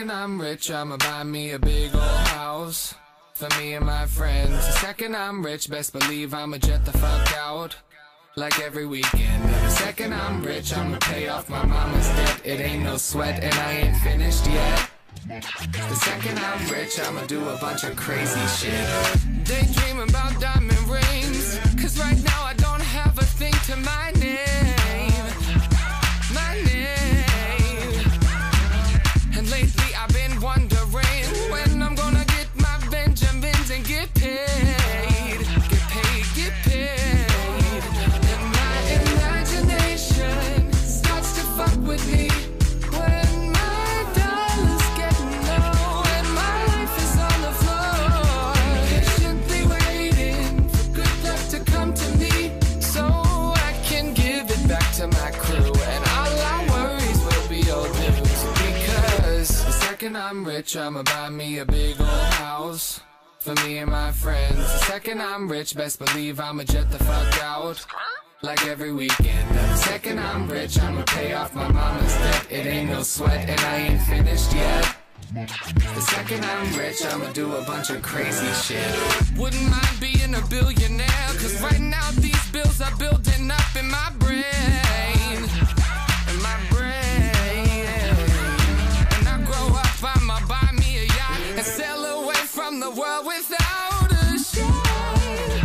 second I'm rich, I'ma buy me a big old house for me and my friends. The second I'm rich, best believe I'ma jet the fuck out like every weekend. And the second I'm rich, I'ma pay off my mama's debt. It ain't no sweat and I ain't finished yet. The second I'm rich, I'ma do a bunch of crazy shit. Daydream about diamond rings, cause right now I don't have a thing to my name. My name. And lately I've been wondering when I'm gonna get my Benjamins and get paid. Get paid, get paid. And my imagination starts to fuck with me when my dollar's getting low and my life is on the floor. Patiently waiting for good luck to come to me so I can give it back to my crew. And all our worries will be old news. Because the second I'm rich, I'ma buy me a big old house for me and my friends. The second I'm rich, best believe I'ma jet the fuck out like every weekend. And the second I'm rich, I'ma pay off my mama's debt. It ain't no sweat and I ain't finished yet. The second I'm rich, I'ma do a bunch of crazy shit. Wouldn't mind being a billionaire, cause right now these bills are building up in my brain. In my brain. And I grow up, I'ma buy me a yacht and sail away from the world without a shame.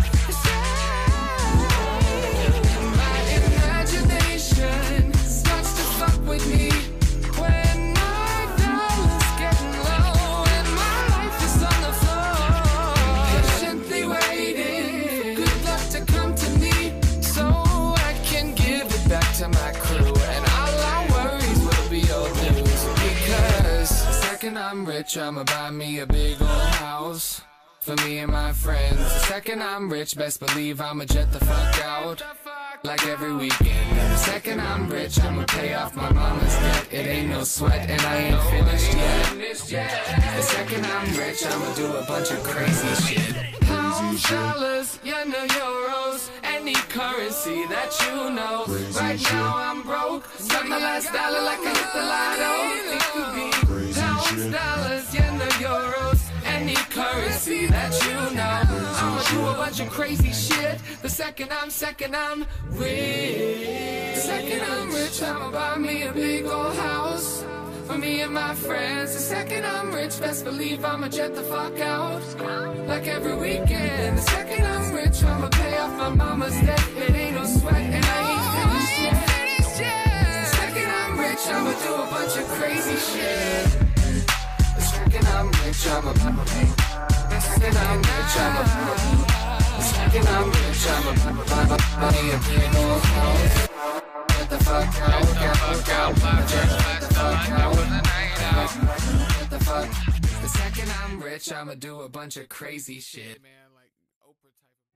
My imagination starts to fuck with me when my dollar's getting low and my life is on the floor. Patiently waiting for good luck to come to me so I can give it back to my crew. And all our worries will be old news. Because the second I'm rich, I'ma buy me a big old house for me and my friends. The second I'm rich, best believe I'ma jet the fuck out like every weekend. And the second I'm rich, I'ma pay off my mama's debt. It ain't no sweat and I ain't finished yet. The second I'm rich, I'ma do a bunch of crazy shit. Pounds, dollars, yen or euros, any currency that you know. Right now I'm broke, got my last dollar like I hit the lotto. It could be pounds, dollars, yen or euros, any currency that you know. I'ma do a bunch of crazy shit. The second I'm rich. The second I'm rich, I'ma buy me a big old house for me and my friends. The second I'm rich, best believe I'ma jet the fuck out like every weekend. The second I'm rich, I'ma pay off my mama's debt. It ain't no sweat and I ain't finished yet. The second I'm rich, I'ma do a bunch of crazy shit. The second I'm rich, I'ma the second I'm rich, the second I'm rich, I'ma buy me a big old house. Get the fuck out, get the fuck out, get the fuck out, get the fuck. The second I'm rich, I'ma do a bunch of crazy shit. Man, like Oprah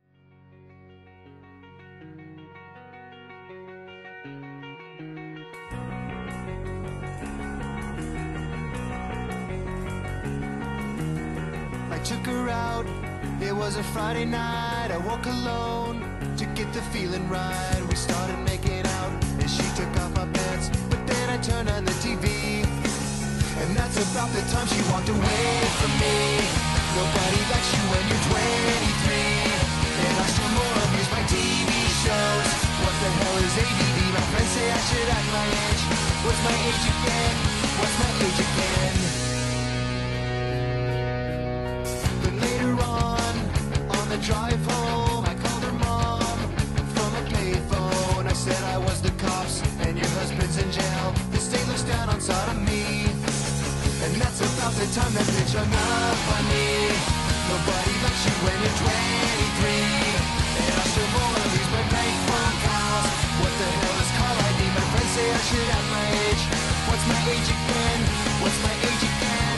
I took her out, it was a Friday night. I woke alone to get the feeling right. We started making out and she took off my pants, but then I turned on the TV, and that's about the time she walked away from me. Nobody likes you when you're 23, and I still more amuse by TV shows. What the hell is ADD? My friends say I should act my age. What's my age again? What's my age again? But later on the drive home, I called her mom from a payphone. I said I was the cops and your husband's in jail. The state looks down on sodomy, and that's about the time that bitch hung up on me. Nobody likes you when you're 23, and I still wanna lose my bank phone calls. What the hell is call ID? My friends say I should have my age. What's my age again? What's my age again?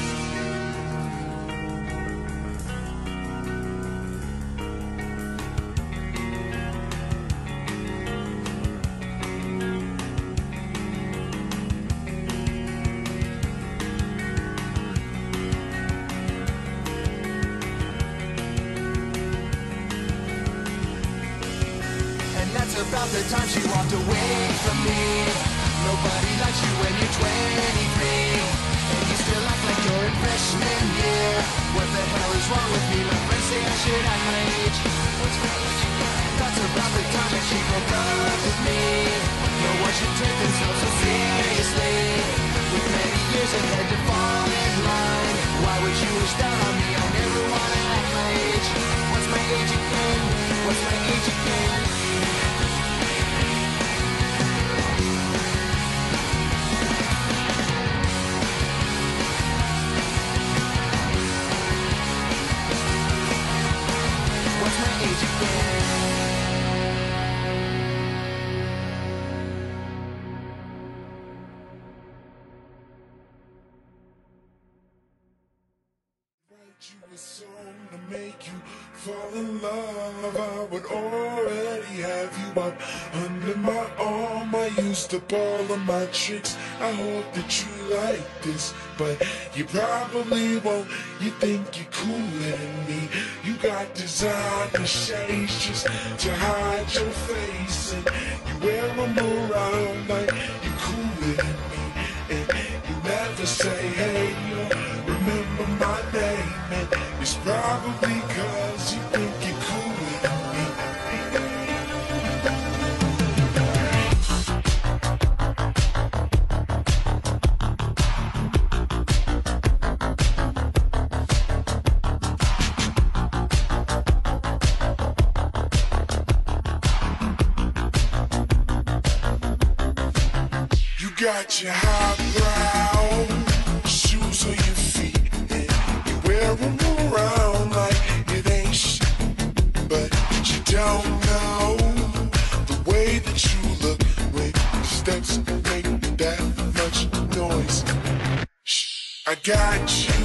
About the time she walked away from me. Nobody likes you when you're 23, And you still act like you're in freshman year. What the hell is wrong with me? My friends say I should act my age. What's my age again? That's about the time that she broke up with me. No one should take themselves so seriously. With many years ahead to fall in line. Why would you wish that on me? I never wanna act my age. What's my age again? What's my age again? What's my age again? Write you a song to make you fall in love. I would already have you up under my arm. I used up all of my tricks. I hope that you like this, but you probably won't. You think you're cooler than me. You got designer shades just to hide your face, and you wear them around like you're cooler than me. And you never say, hey, you remember my name. And it's probably cause you think you're cooler than me. You got your highbrow shoes on your feet, and you wear them around like it ain't shit. But you don't know the way that you look when your steps make that much noise. Shh, I got you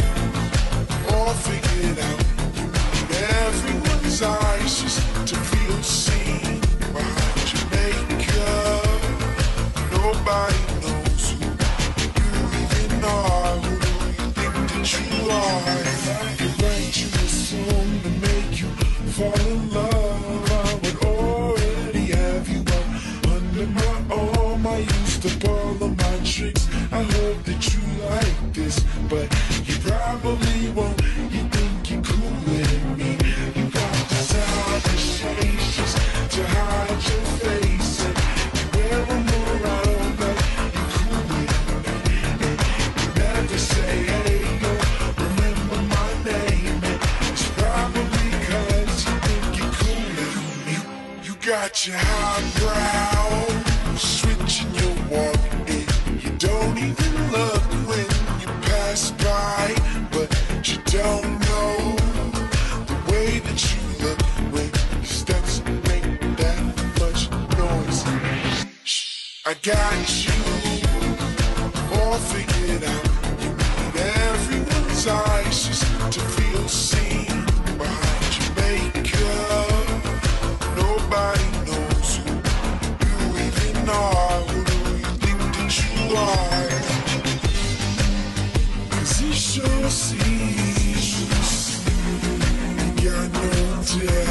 all figured out. You need everyone's eyes just to feel seen behind your makeup. Nobody knows who you even are. Who do you think that you are? If I could write you a song to make you fall in love, I would already have you up under my arm. I used up all of my tricks. I hope that you like this, but you probably won't. You think you're cooler than me. You got designer shades just to hide your face, and you wear them around like you're cooler than me. And you never say, hey, yo, remember my name. And it's probably cause you think you're cooler than me. You got your highbrow switching your walk, and you don't even look when you pass by. But you don't know the way that you look when your steps make that much noise. Shh, I got you all figured out. You need everyone's eyes just to feel seen behind your makeup. Nobody knows who you even are. Who do you think that you are? Cause he sure sees you got no doubt.